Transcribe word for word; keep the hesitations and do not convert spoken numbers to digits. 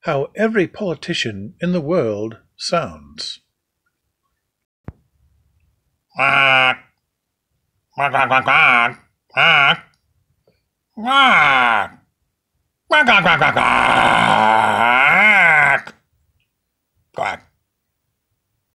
how every politician in the world sounds. Quack. Quack, quack, quack, quack. Quack. Quack. Quack, quack, quack, quack, quack.